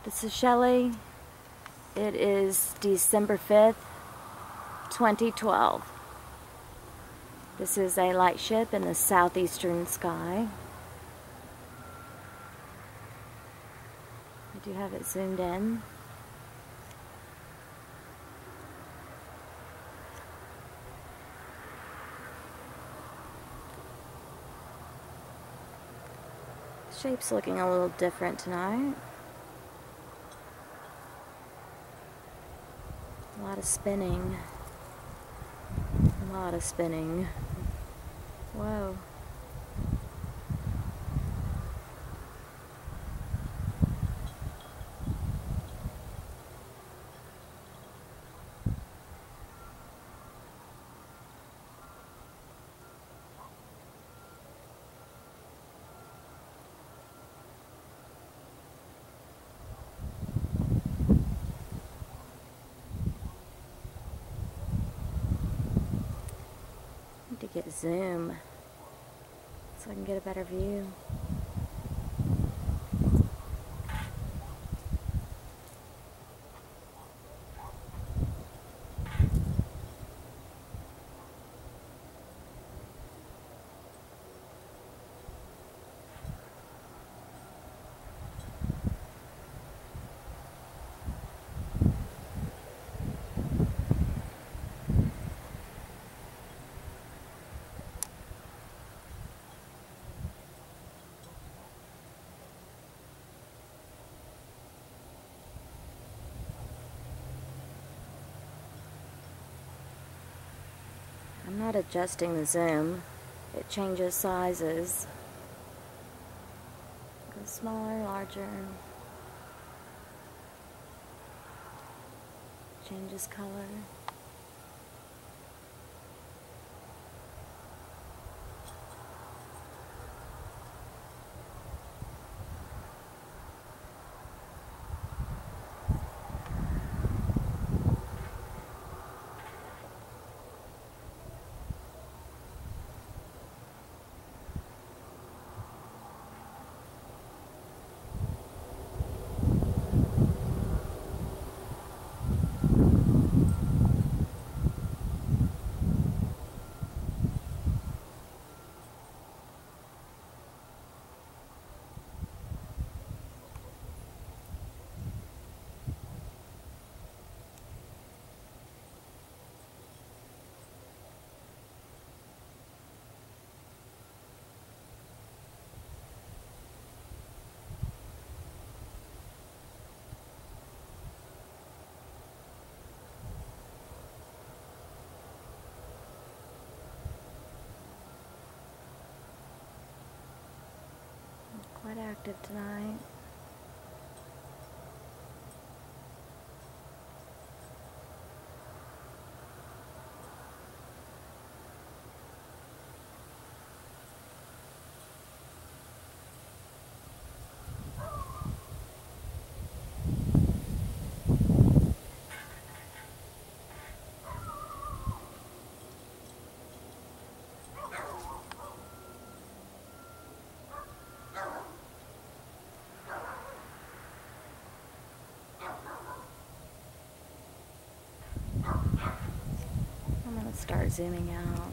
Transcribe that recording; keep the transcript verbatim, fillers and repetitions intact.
This is Shelley. It is December fifth, twenty twelve. This is a light ship in the southeastern sky. I do have it zoomed in. The shape's looking a little different tonight. A lot of spinning. A lot of spinning. Whoa. To get zoom so I can get a better view. I'm not adjusting the zoom. It changes sizes. Goes smaller, larger. Changes color. Quite active tonight. I'm going to start zooming out.